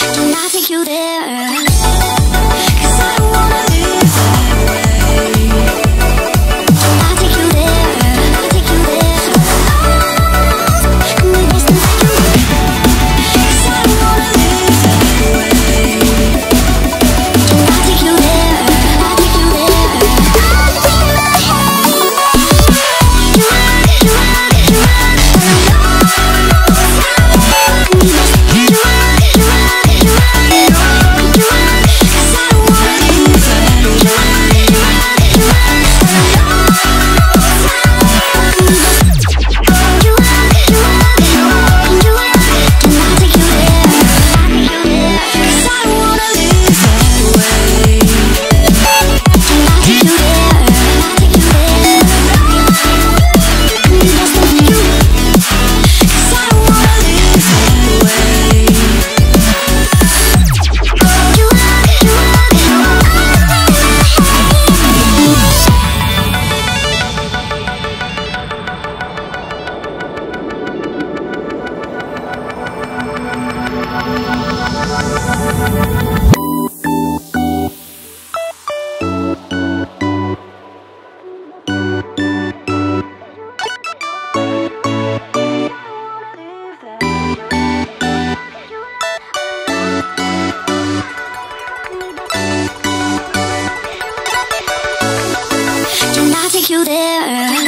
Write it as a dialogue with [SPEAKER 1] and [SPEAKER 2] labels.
[SPEAKER 1] Can I take you there? 'Cause I don't wanna live that way. Can I take you there? Take you there. And there's nothing you do. 'Cause I don't wanna live that way. Can I take you there? Take you there. Can I take you there?